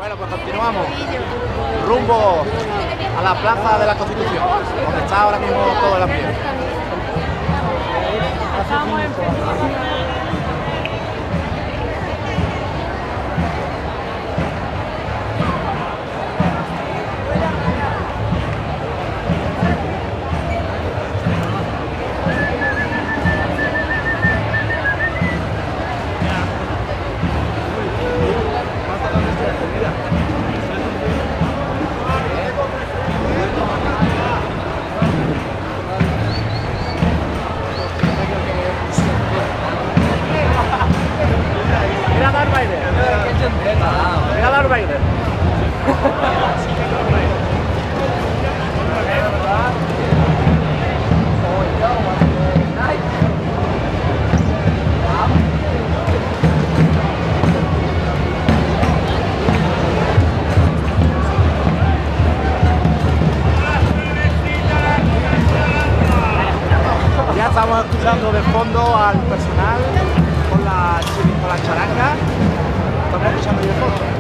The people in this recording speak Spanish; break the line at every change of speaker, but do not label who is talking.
Bueno, pues continuamos rumbo a la Plaza de la Constitución, donde está ahora mismo todo el ambiente. Mira a Darth Vader. Mira a Darth Vader. Ya estamos escuchando de fondo al personal con la charanga. Estamos escuchando de fondo.